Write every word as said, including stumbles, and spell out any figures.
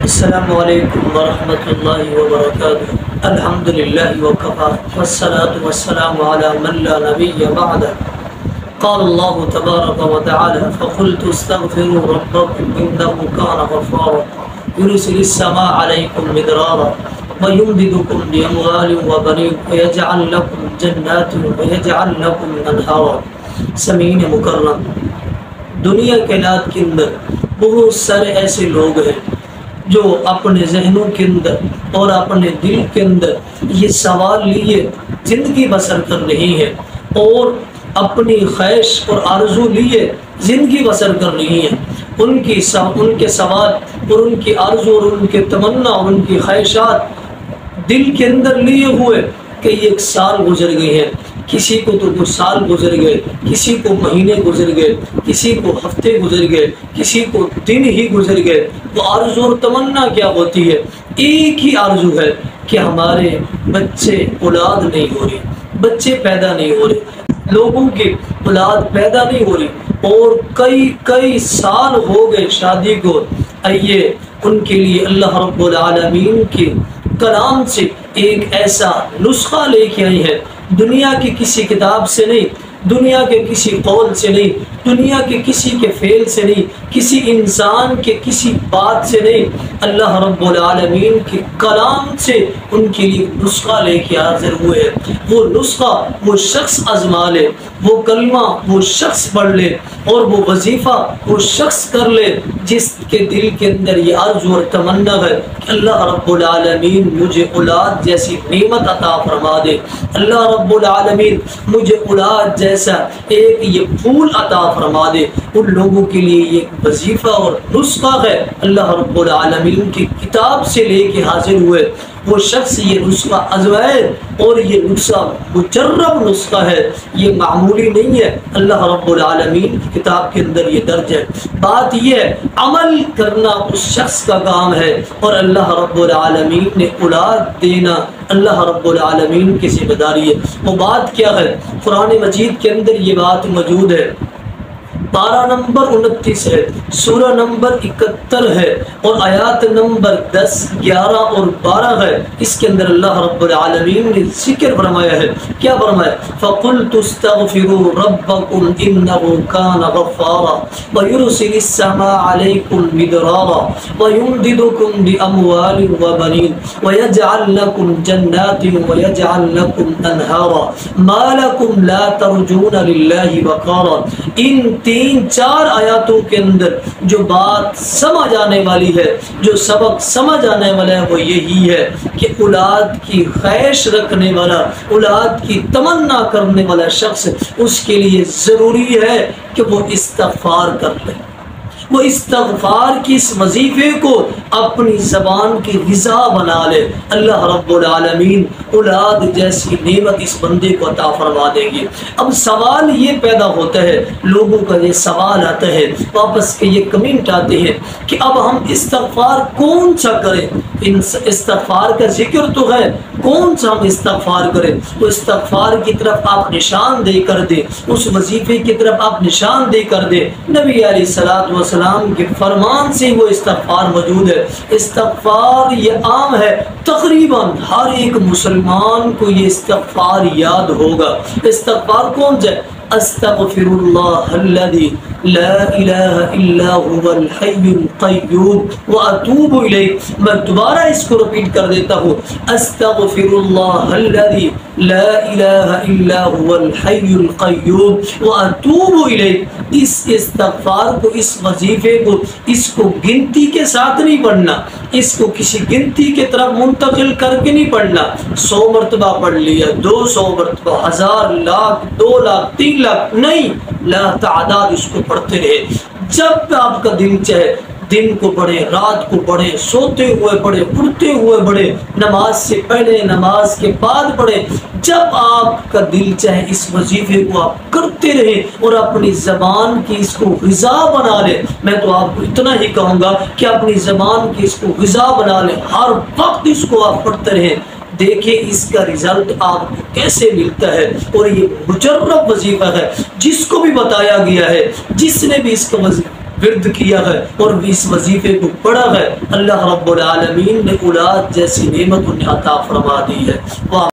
السلام علیکم ورحمۃ اللہ وبرکاتہ۔ الحمد للہ وکفا والصلاة والسلام علی من لا نبی بعدہ۔ قال اللہ تبارک وتعالی فقلت استغفروا ربکم انہ کان غفارا یرسل السماء علیکم مدرارا ویمددکم باموال وبنین ویجعل لکم جنات ویجعل لکم انہارا۔ سامعین مکرم، دنیا کائنات کے اندر بہت سارے ایسے لوگ ہیں جو اپنے ذہنوں کے اندر اور اپنے دل کے اندر یہ سوال لیے زندگی بسر کر رہی ہے اور اپنی خواہش اور آرزو لیے زندگی بسر کر رہی ہیں۔ ان کی ان کے سوال اور ان کی آرزو اور ان کے تمنا اور ان کی خواہشات دل کے اندر لیے ہوئے کہ ایک سال گزر گئے ہیں، کسی کو تو دو سال گزر گئے، کسی کو مہینے گزر گئے، کسی کو ہفتے گزر گئے، کسی کو دن ہی گزر گئے۔ وہ آرزو اور تمنا کیا ہوتی ہے؟ ایک ہی آرزو ہے کہ ہمارے بچے اولاد نہیں ہو رہی، بچے پیدا نہیں ہو رہے، لوگوں کی اولاد پیدا نہیں ہو رہی اور کئی کئی سال ہو گئے شادی کو۔ آئیے ان کے لیے اللہ رب العالمین کے کلام سے ایک ایسا نسخہ لے کے آئی ہے، دنیا کی کسی کتاب سے نہیں، دنیا کے کسی قول سے نہیں، دنیا کے کسی کے فعل سے نہیں، کسی انسان کے کسی بات سے نہیں، اللہ رب العالمین کے کلام سے ان کے لیے نسخہ لے کے حاضر ہوئے ہیں۔ وہ نسخہ وہ شخص آزما لے، وہ کلمہ وہ شخص پڑھ لے اور وہ وظیفہ وہ شخص کر لے جس کے دل کے اندر یہ آرزو اور تمنا ہے کہ اللہ رب العالمین مجھے اولاد جیسی نعمت عطا فرما دے، اللہ رب العالمین مجھے اولاد جیسا ایک یہ پھول عطا فرما دے۔ ان لوگوں کے لیے یہ وظیفہ اور نسخہ ہے، اللہ رب العالمین کی کتاب سے لے کے حاضر ہوئے۔ وہ شخص یہ نسخہ آزمائے اور یہ نسخہ مجرب نسخہ ہے، یہ معمولی نہیں ہے، اللہ رب العالمین کی کتاب کے اندر یہ درج ہے۔ بات یہ ہے عمل کرنا اس شخص کا کام ہے اور اللہ رب العالمین نے اولاد دینا اللہ رب العالمین کی ذمہ داری ہے۔ وہ بات کیا ہے؟ قرآن مجید کے اندر یہ بات موجود ہے، پارہ نمبر انتیس ہے، سورہ نمبر اکہتر ہے اور آیات نمبر دس، گیارہ اور بارہ ہے۔ اس کے اندر اللہ رب العالمین نے ذکر فرمایا ہے، کیا فرمایا؟ فَقُلْتُ اسْتَغْفِرُوا رَبَّكُمْ إِنَّهُ كَانَ غَفَّارًا وَيُرْسِلِ السَّمَاءَ عَلَيْكُمْ مِدْرَارًا وَيُمْدِدُكُمْ بِأَمْوَالٍ وَبَنِينَ وَيَجْعَلْ لَكُمْ جَنَّاتٍ وَيَجْعَلْ لَكُمْ أَنْهَارًا مَا لَكُمْ لَا تَرْجُونَ لِلَّهِ وَقَارًا۔ ان تین چار آیاتوں کے اندر جو بات سمجھ آنے والی ہے، جو سبق سمجھ آنے والا ہے وہ یہی ہے کہ اولاد کی خواہش رکھنے والا، اولاد کی تمنا کرنے والا شخص، اس کے لیے ضروری ہے کہ وہ استغفار کر لے، وہ استغفار کی اس وظیفے کو اپنی زبان کی غذا بنا لے۔ اللہ رب العالمین اولاد جیسی نعمت اس بندے کو عطا فرما دیں گے۔ اب سوال یہ پیدا ہوتا ہے، لوگوں کا یہ سوال آتا ہے، واپس کے یہ کمنٹ آتے ہیں کہ اب ہم استغفار کون سا کریں؟ استغفار کا ذکر تو ہے، کون سا ہم استغفار کریں؟ تو استغفار کی طرف آپ نشان دے کر دیں، اس وظیفے کی طرف آپ نشان دے کر دیں۔ نبی علیہ الصلوۃ والسلام کے فرمان سے وہ استغفار موجود ہے۔ استغفار یہ عام ہے، تقریباً ہر ایک مسلمان کو یہ استغفار یاد ہوگا۔ استغفار کون سے؟ استغفر اللہ الذی لا الہ الا هو الحی القیوم واتوب الیہ۔ میں دوبارہ اس کو رپیٹ کر دیتا ہوں، استغفر اللہ الذی لا الہ الا هو الحی القیوم واتوب الیہ۔ اس استغفار کو، اس وظیفے کو، اس کو گنتی کے ساتھ نہیں پڑھنا، اس کو کسی گنتی کے طرف منتقل کر کے نہیں پڑھنا۔ سو مرتبہ پڑھ لیا، دو سو مرتبہ، ہزار، لاکھ، دو لاکھ، تین لاکھ نہیں، لا تعداد اس کو پڑھتے رہے۔ جب آپ کا دل چاہے دن کو پڑھے، رات کو پڑھے، سوتے ہوئے پڑھے، اٹھتے ہوئے پڑھے، نماز سے پہلے، نماز کے بعد پڑھے، جب آپ کا دل چاہے اس وظیفے کو آپ کرتے رہے اور اپنی زبان کی اس کو غذا بنا لے۔ میں تو آپ کو اتنا ہی کہوں گا کہ اپنی زبان کی اس کو غذا بنا لے، ہر وقت اس کو آپ پڑھتے رہیں، دیکھیں اس کا رزلٹ آپ کو کیسے ملتا ہے۔ اور یہ مجرب وظیفہ ہے، جس کو بھی بتایا گیا ہے، جس نے بھی اس کا ورد کیا ہے اور اس وظیفے کو پڑھا ہے، اللہ رب العالمین نے اولاد جیسی نعمت انہیں عطا فرما دی ہے۔